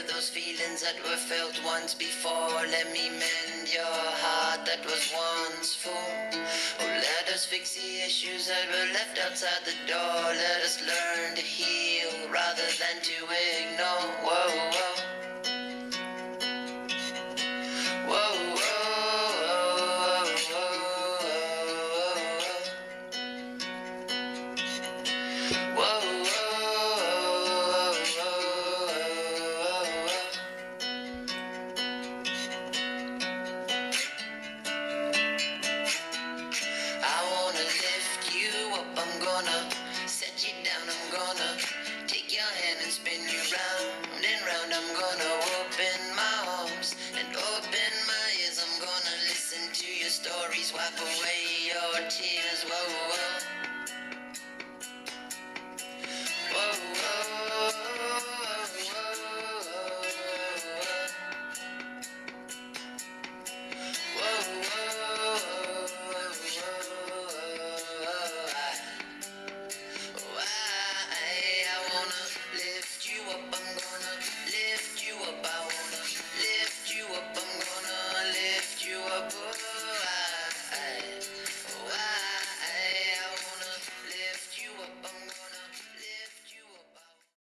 remember those feelings that were felt once before. Let me mend your heart that was once full. Oh, let us fix the issues that were left outside the door. Let us learn to heal rather than to ignore. Whoa, whoa. Whoa, whoa. Stories wipe away your tears. Whoa.